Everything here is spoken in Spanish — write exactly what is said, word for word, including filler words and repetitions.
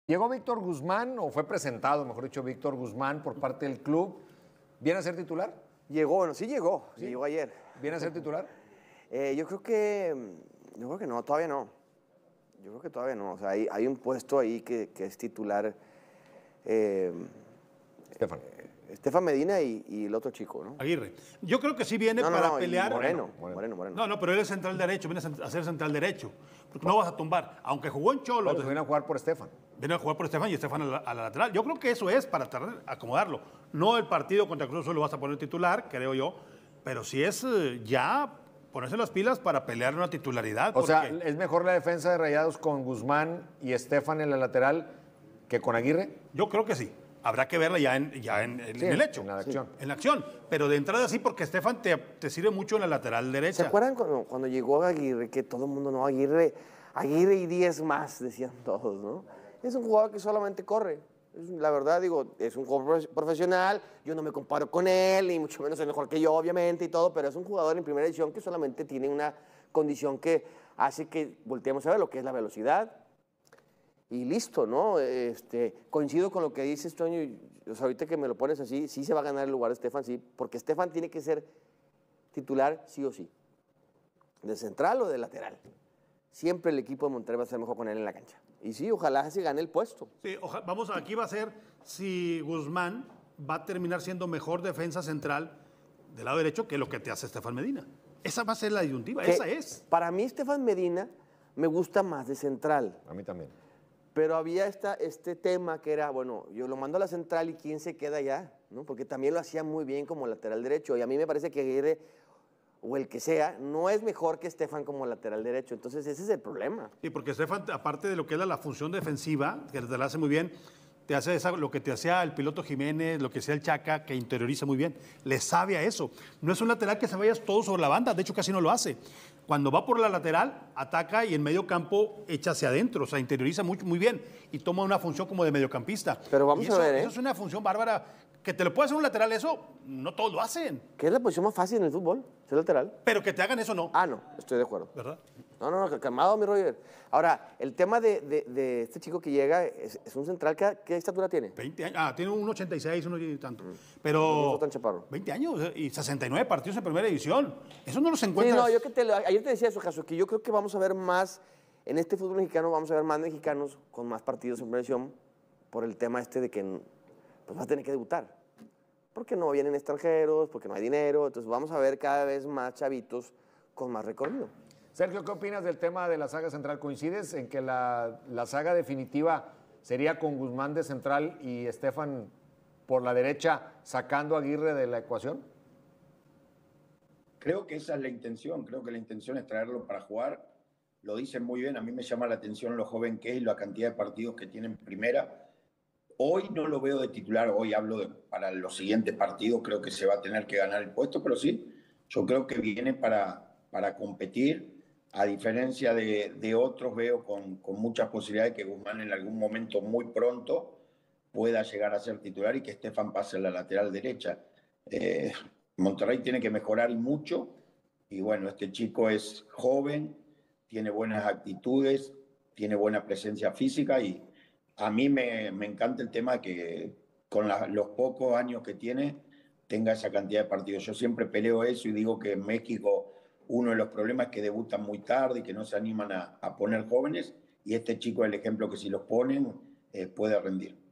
¿Llegó Víctor Guzmán o fue presentado, mejor dicho, Víctor Guzmán por parte del club? ¿Viene a ser titular? Llegó, bueno, sí llegó, ¿Sí? llegó ayer. ¿Viene a ser titular? Eh, yo creo que, yo creo que no, todavía no. Yo creo que todavía no. O sea, hay, hay un puesto ahí que, que es titular. Eh, Estefan. Estefan Medina y, y el otro chico, ¿no? Aguirre. Yo creo que sí viene No, no, para no, y pelear. Moreno, Moreno, Moreno. No, no, pero él es central derecho, viene a ser central derecho. Porque no vas a tumbar. Aunque jugó en Cholos, Todos vienen a jugar por Estefan. viene a jugar por Estefan y Estefan a la, a la lateral. Yo creo que eso es para tratar de acomodarlo. No el partido contra Cruz Azul lo vas a poner titular, creo yo, pero sí es eh, ya ponerse las pilas para pelear una titularidad. O sea, porque ¿es mejor la defensa de Rayados con Guzmán y Estefan en la lateral que con Aguirre? yo creo que sí. Habrá que verla ya en, ya en, en- Sí, en el hecho. en la acción. En la acción. Pero de entrada sí, porque Estefan te, te sirve mucho en la lateral ¿Se derecha. acuerdan cuando, cuando llegó Aguirre, que todo el mundo, no, Aguirre, Aguirre y diez más, decían todos, ¿no? Es un jugador que solamente corre. Es, la verdad, digo, es un jugador profe- profesional, yo no me comparo con él, y mucho menos es mejor que yo, obviamente, y todo, pero es un jugador en primera edición que solamente tiene una condición que hace que volteemos a ver lo que es la velocidad, y listo, ¿no? Este, coincido con lo que dices, Toño, y, o sea, ahorita que me lo pones así, sí se va a ganar el lugar de Estefan, sí, porque Estefan tiene que ser titular sí o sí, de central o de lateral. Siempre el equipo de Monterrey va a ser mejor con él en la cancha. Y sí, ojalá se gane el puesto. Sí, oja- vamos, aquí va a ser si Guzmán va a terminar siendo mejor defensa central del lado derecho que lo que te hace Estefan Medina. Esa va a ser la disyuntiva, Que esa es. Para mí, Estefan Medina me gusta más de central. A mí también. Pero había esta, este tema que era, bueno, yo lo mando a la central y quién se queda allá, ¿no? Porque también lo hacía muy bien como lateral derecho. Y a mí me parece que Aguirre, o el que sea, no es mejor que Estefan como lateral derecho. Entonces ese es el problema. Sí, porque Estefan, aparte de lo que es la, la función defensiva, que te la hace muy bien, te hace esa- lo que te hacía el piloto Jiménez, lo que hacía el Chaca, que interioriza muy bien. Le sabe a eso. No es un lateral que se vaya todo sobre la banda, de hecho casi no lo hace. Cuando va por la lateral, ataca y en medio campo echa hacia adentro, o sea, interioriza muy, muy bien y toma una función como de mediocampista. Pero vamos Y a eso- ver, ¿eh? Eso es una función bárbara. Que te lo puede hacer un lateral, eso no todos lo hacen. ¿Qué es la posición más fácil en el fútbol? ¿Ser lateral? Pero que te hagan eso no, Ah, no, estoy de acuerdo. ¿verdad? No, no, no, calmado, mi Roger. Ahora, el tema de, de- de este chico que llega es, es un central, ¿qué, qué estatura tiene? veinte años. Ah, tiene un ochenta y seis, uno y tanto. No Pero está tan chaparro. veinte años eh, y sesenta y nueve partidos en primera división. Eso no los Sí, encuentras. no, yo que te, lo- ayer te decía eso, Jaso, que yo creo que vamos a ver más, en este fútbol mexicano vamos a ver más mexicanos con más partidos en primera división por el tema este de que pues, vas a tener que debutar. Porque no vienen extranjeros, porque no hay dinero, entonces vamos a ver cada vez más chavitos con más recorrido. Sergio, ¿qué opinas del tema de la saga central? ¿Coincides en que la, la saga definitiva sería con Guzmán de central y Estefan por la derecha sacando a Aguirre de la ecuación? Creo que esa es la intención, creo que la intención es traerlo para jugar. Lo dicen muy bien, a mí me llama la atención lo joven que es y la cantidad de partidos que tiene en primera. Hoy no lo veo de titular, hoy hablo de, para los siguientes partidos, creo que se va a tener que ganar el puesto, pero sí, yo creo que viene para, para competir. A diferencia de, de otros, veo con, con muchas posibilidades que Guzmán en algún momento muy pronto pueda llegar a ser titular y que Estefan pase a la lateral derecha. Eh, Monterrey tiene que mejorar y mucho, y bueno, este chico es joven, tiene buenas actitudes, tiene buena presencia física y a mí me, me encanta el tema de que con la- los pocos años que tiene tenga esa cantidad de partidos. Yo siempre peleo eso y digo que en México uno de los problemas es que debutan muy tarde y que no se animan a, a poner jóvenes, y este chico es el ejemplo que si los ponen eh, puede rendir.